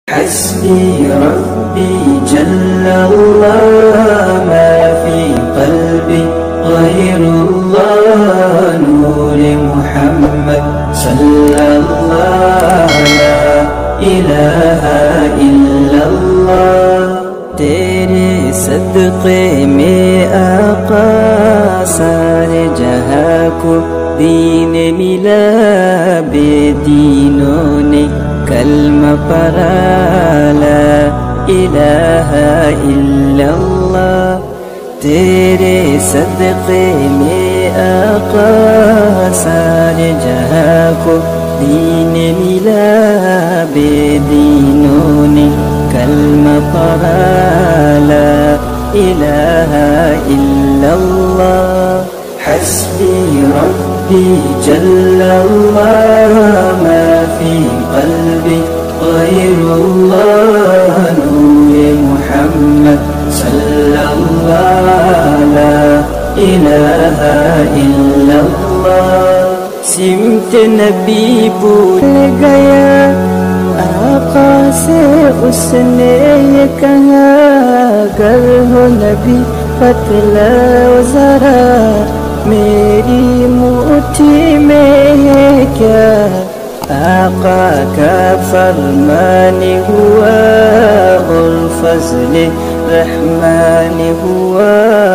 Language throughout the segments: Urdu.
حسبي ربي جل الله ما في قلبي غير الله نور محمد صلى الله لا إله إلا الله تیرے صدقے میں آقا سارے جہاں کو دین ملا بے دینوں نے کلمہ پڑھا لا الہ الا اللہ تیرے صدقے میں آقا سارے جہاں کو دین ملا بے دینوں نے کلمہ پڑھا لا الہ الا اللہ حسبي ربي جل الله ما في قلبي غير الله نور محمد صلى الله لا إله إلا الله سمت نبی بھول گیا آقا سے اس نے یہ کہا گر ہو نبی بتلاؤ ذرا میری مٹھی میں ہے کیا آقا کا فرمان ہوا اور فضل رحمان ہوا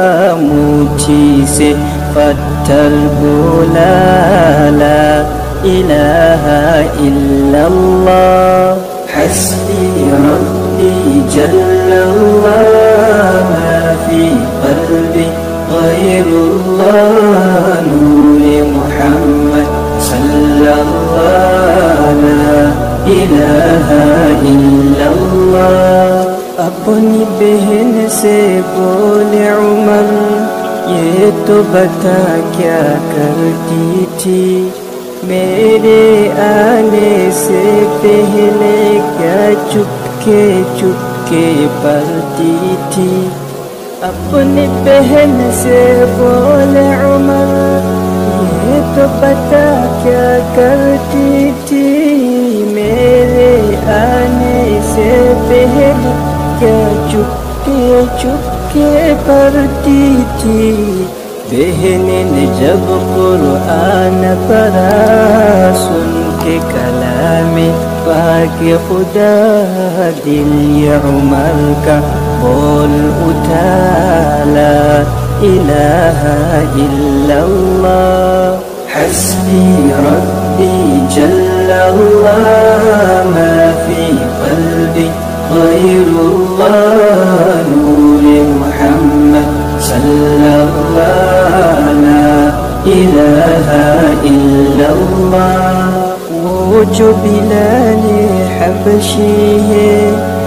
مٹھی سے پتھر بولا لا الہ الا اللہ حسبی ربی جل اللہ ما فی قلبی غير الله نور محمد صلى الله لا إله إلا الله اپنی بہن سے بولے عمر یہ تو بتا کیا کرتی تھی میرے آنے سے پہلے کیا چپکے چپکے پڑھتی تھی اپنی بہن سے بولے عمر یہ تو بتا کیا کرتی تھی میرے آنے سے پہلے کیا چپکے چپکے پڑھتی تھی بہن نے جب قرآن پڑھا سن کے کلام پاک خدا دل عمر کا بول اٹھا لا الہ الا اللہ حسبی ربی جل اللہ ما فی قلبی غیر اللہ نور محمد صلی اللہ لا الہ الا اللہ وہ جو بلال حبشی ہے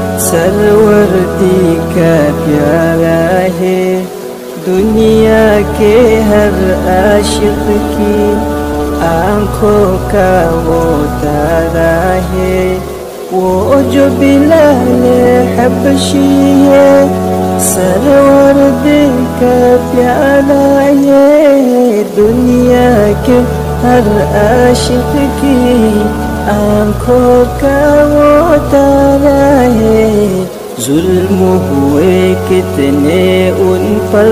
سرورتی کا پیارا ہے دنیا کے ہر عاشق کی آنکھوں کا وہ تارا ہے وہ جو بلال حبشی ہے سرورت کا پیارا ہے دنیا کے ہر عاشق کی آنکھوں کا وہ تارا ہے ظلم ہوئے کتنے ان پر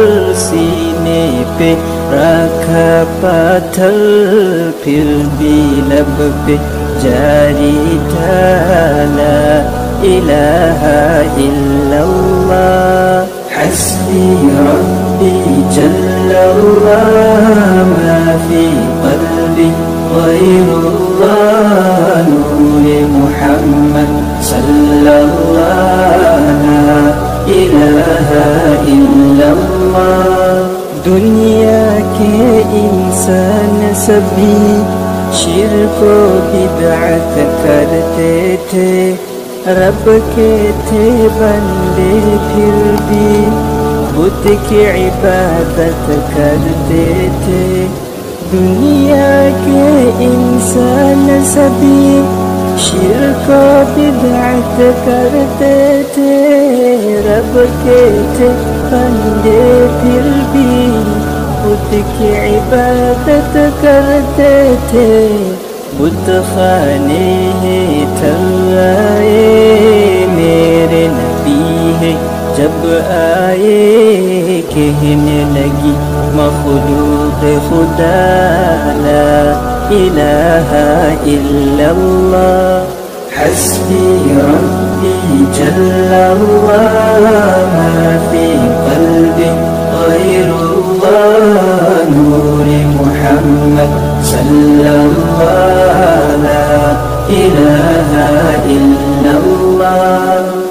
سینے پہ رکھا پتھر پھر بھی لب پہ جاری تھا لا الہ الا اللہ حسبی ربی جل اللہ ما فی قلبی غیر اللہ نور محمد صلی اللہ لا الہ الا اللہ دنیا کے انسان سبھی شرک و بدعت کرتے تھے رب کے تھے بندے پھر بھی بت کی عبادت کرتے تھے دنیا کے انسان سبھی شرک و بدعت کرتے تھے رب کے تھے بندے پھر بھی بت کی عبادت کرتے تھے بت خانے تھرائے خدا لا إله إلا الله. حسبي ربي جل الله ما في قلبي غير الله. نور محمد صلى الله لا إله إلا الله.